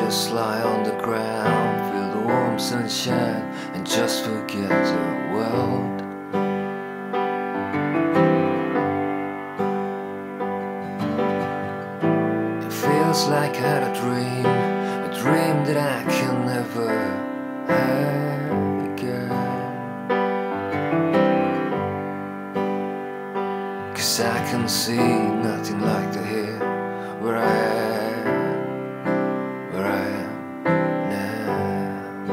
Just lie on the ground, feel the warm sunshine, and just forget the world. It feels like I had a dream that I can never have again. 'Cause I can see nothing like the here where I am now.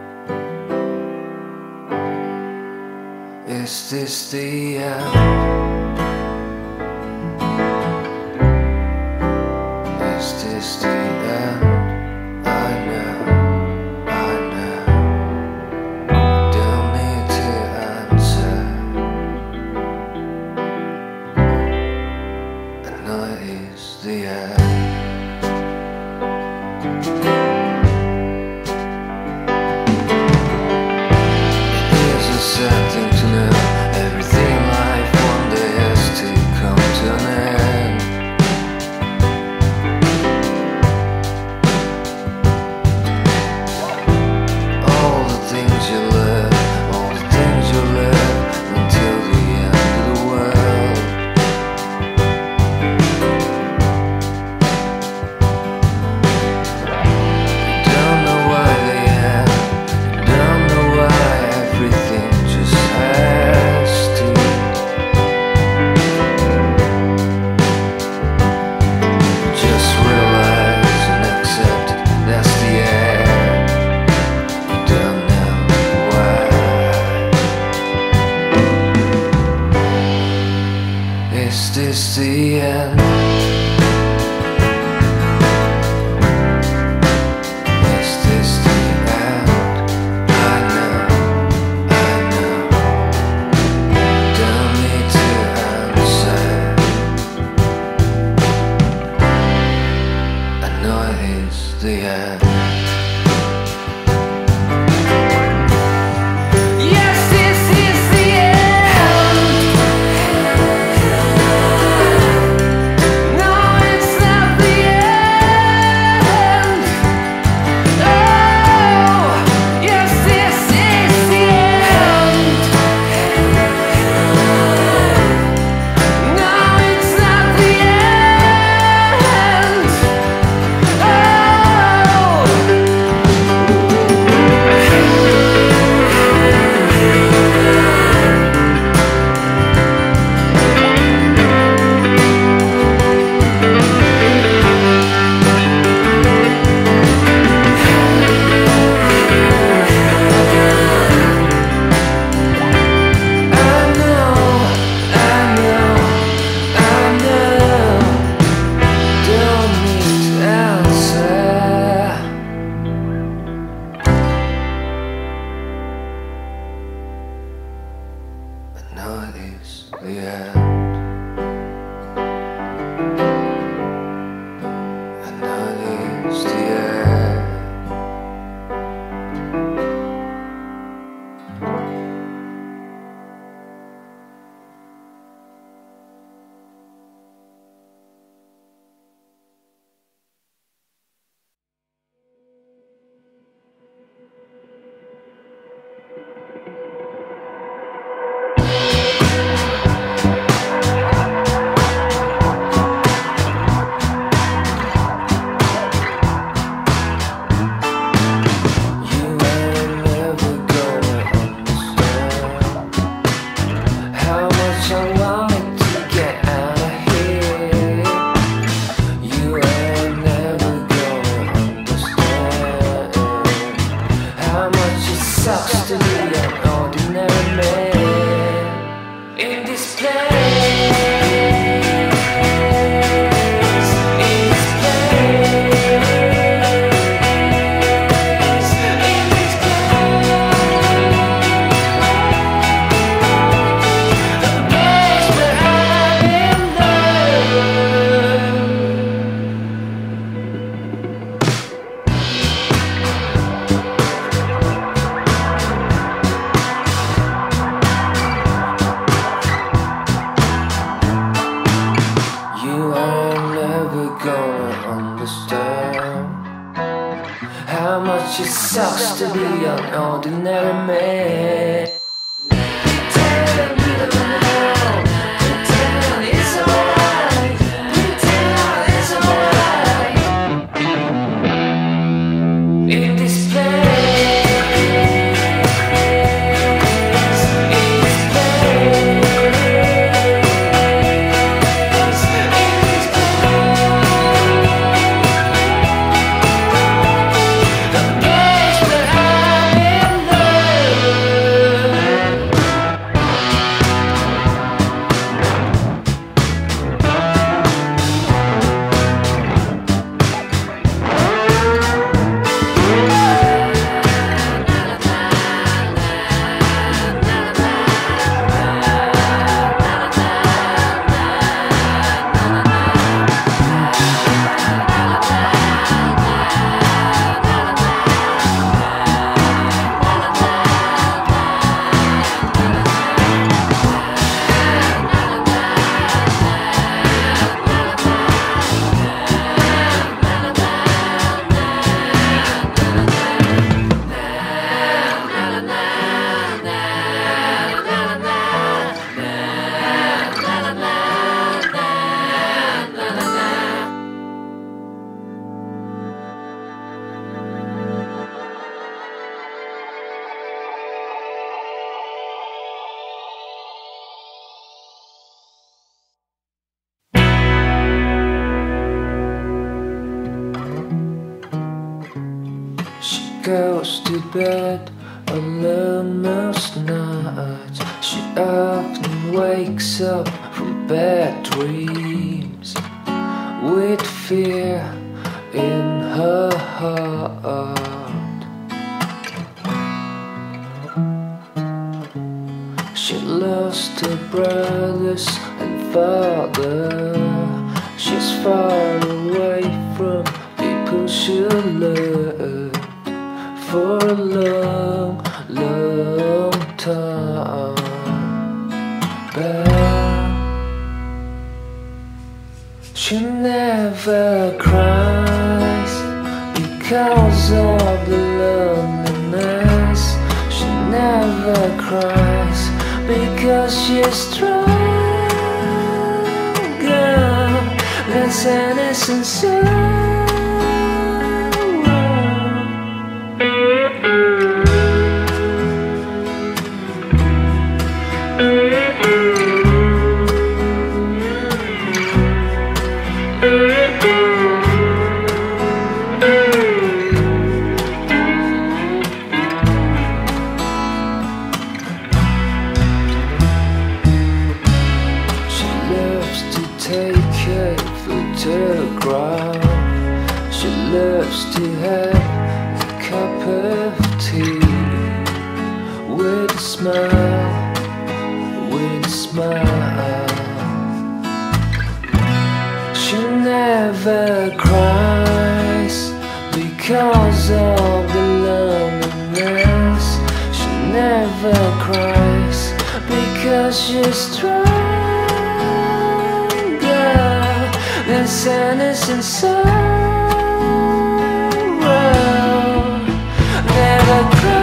Is this the end? Is this the end? I know, don't need to answer. I know it's the end. It is a sad thing to know, everything in life one day has to come to an end. All the things you learn until the end of the world. You don't know why they end, you don't know why everything just has to. Just realize and accept that's the end. You don't know why. Is this the end? Is this the end? I know, don't need to answer. I know it's the end. Yes, this is the end. No, it's not the end. Oh, yes, this is the end. No, it's not the end. Oh. how much it sucks to be an ordinary man. Pretend we don't know, pretend it's alright, pretend it's alright. In this goes to bed alone most nights. She often wakes up from bad dreams with fear in her heart. She lost her brothers and father. She's far away from people she loved for a long, long time. But she never cries because of the loneliness. She never cries because she's stronger than sadness and sorrow. Photograph. She loves to have a cup of tea with a smile, with a smile. She never cries because of the loneliness. She never cries because she's strong than sadness and sorrow. Never cry.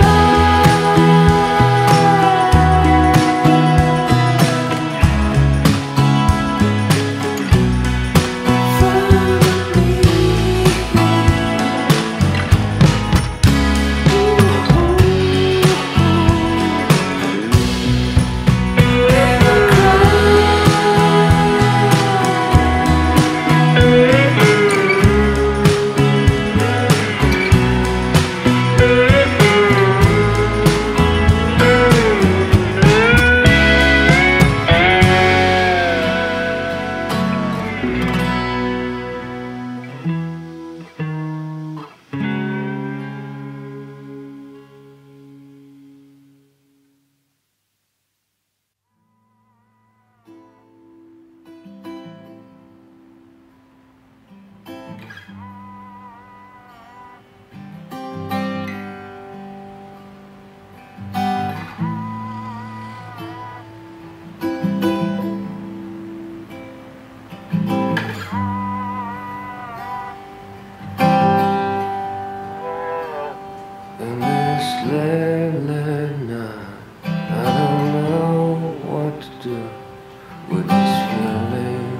In this late, late night, I don't know what to do with this feeling.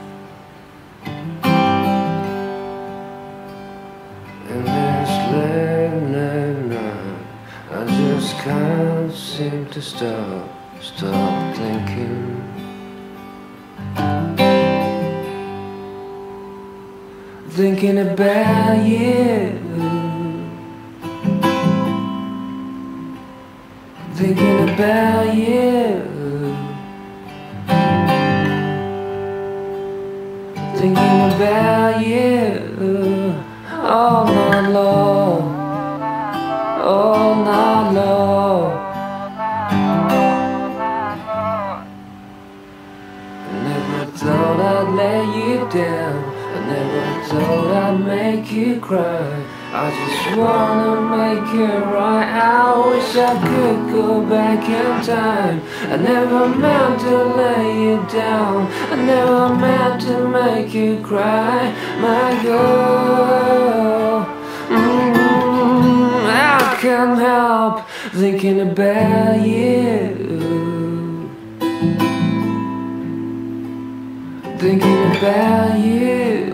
In this late, late night, I just can't seem to stop thinking. Thinking about you. Thinking about you. Thinking about you. All night long. All night long. I never thought I'd let you down. I never thought I'd make you cry. I just wanna make it right. I wish I could go back in time. I never meant to lay you down. I never meant to make you cry, my girl. I can't help thinking about you. Thinking about you.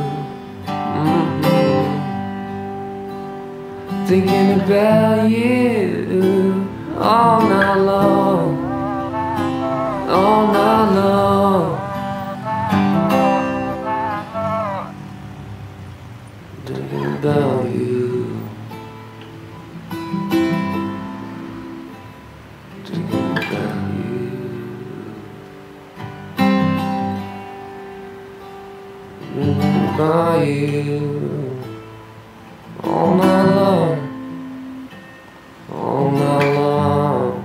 Thinking about you all night long, all night long. Thinking about you. Thinking about you. Thinking about you. All night long, all night long.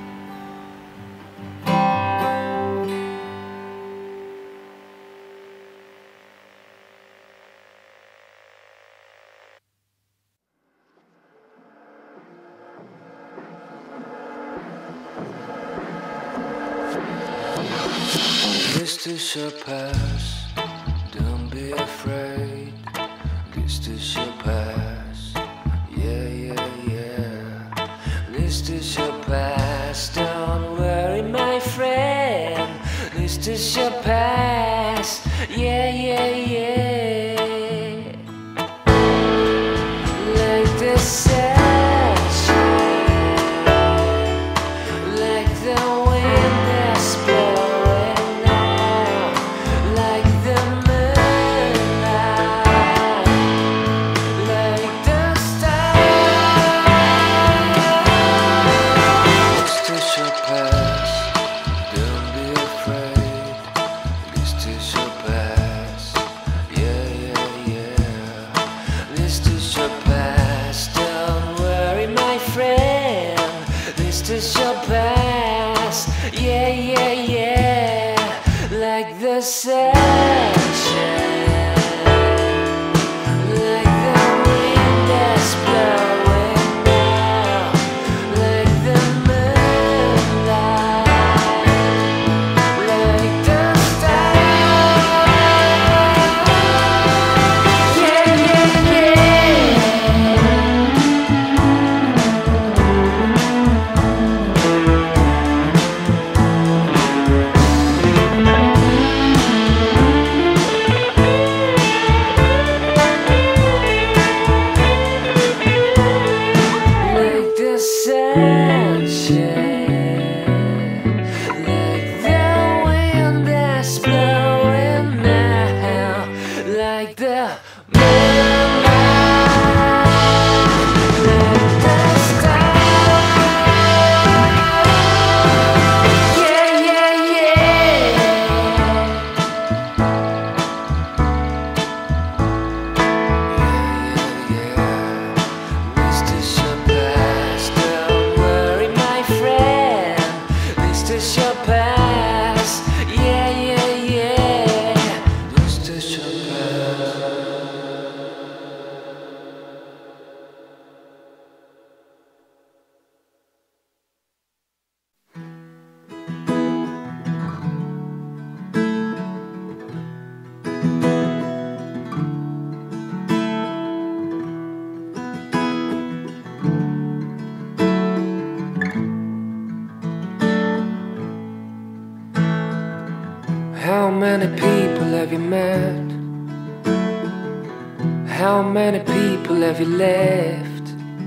This too shall pass, don't be afraid. This too shall pass, yeah, yeah, yeah. This too shall pass, don't worry my friend. This too shall pass, yeah, yeah, yeah. Like the sunshine, like the wind that's blowing now, like the moonlight, like the stars. This too shall pass, don't be afraid. This too shall pass, yeah, yeah, yeah. This too shall pass, don't worry my friend. This too shall pass, yeah, yeah, yeah. Like the sunshine, like the wind that's blowing now, like the moonlight, like the stars. Yeah, yeah, yeah. many people have you left?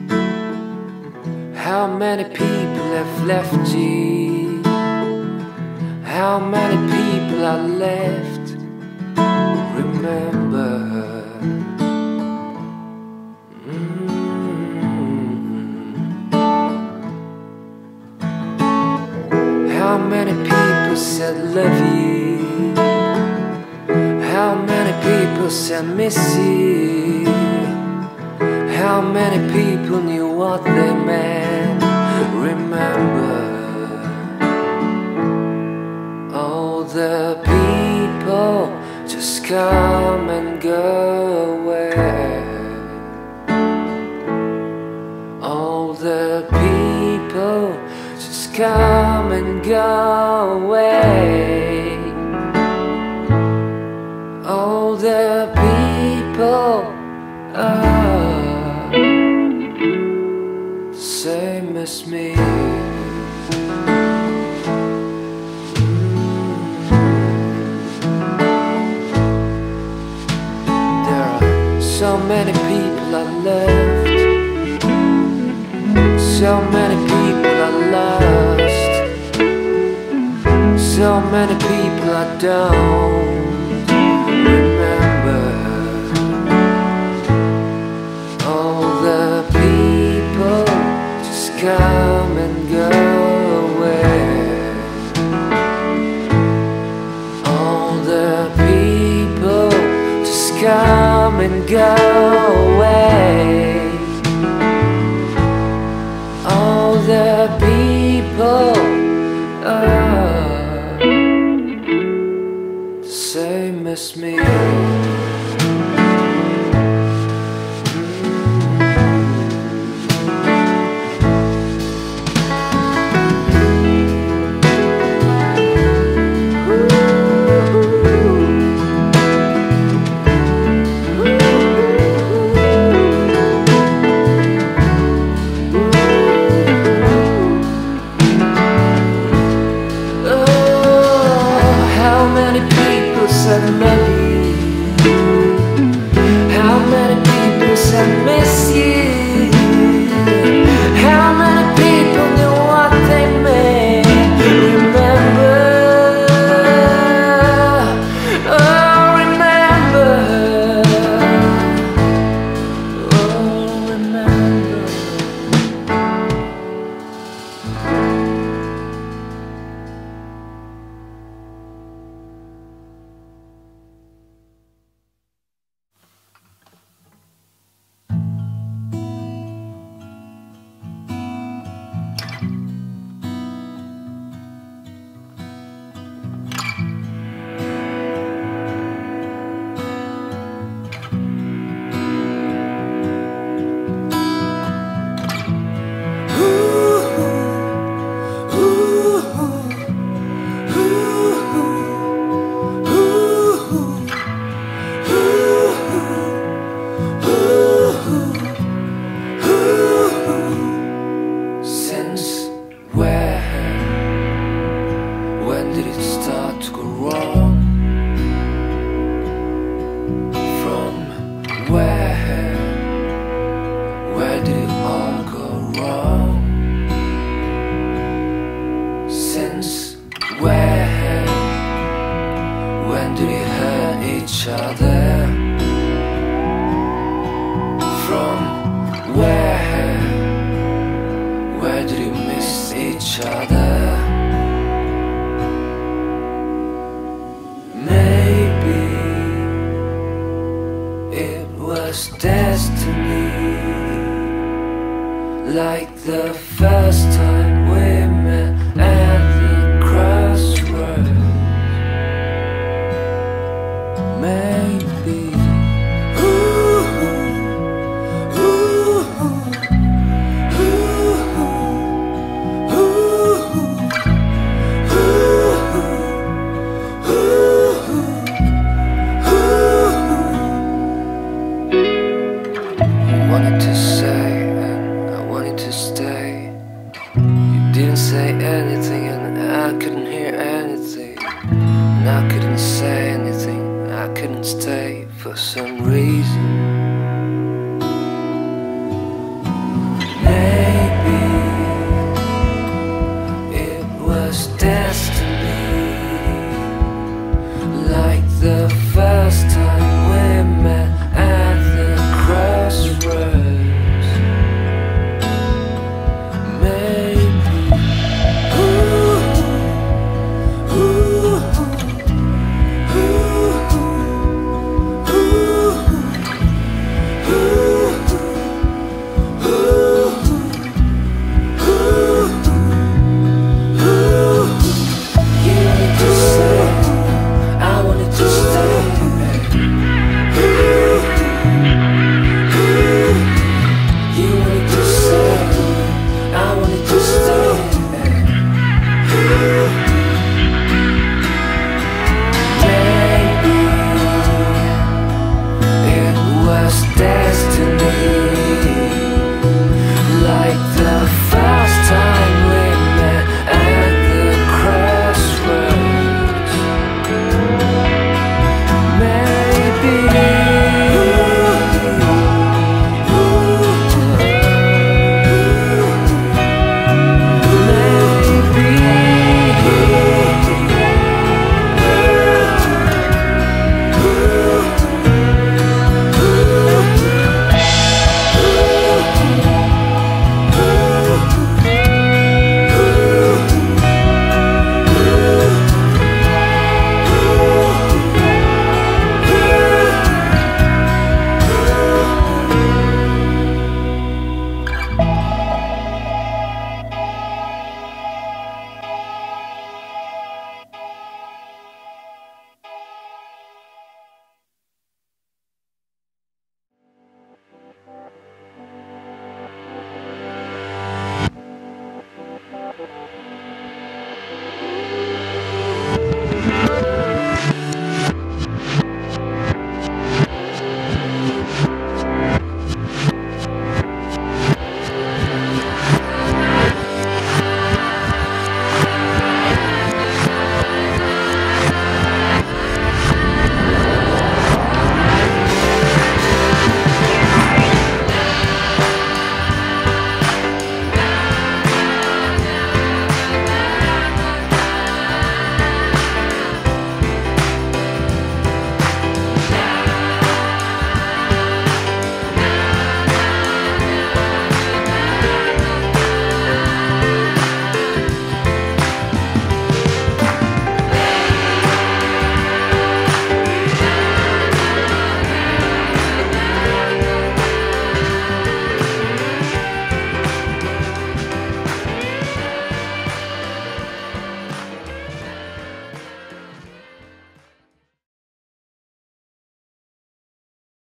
How many people have left you? How many people are left? Remember. How many people said love you? How many people said miss you? How many people knew what they meant? Remember. All the people just come and go away. All the people just come and go away. All the people are the same as me. There are so many people I left, so many people I lost, so many people I don't remember. All the people just come and go away. All the people just come and go away. All the people are the same as me. Said love you. How many people said miss you? How many people knew what they meant? Remember, oh remember, oh remember. Where did it all go wrong? Since where? When did we hurt each other? From where? Where did we miss each other? Maybe it was destiny, like the first time we met. And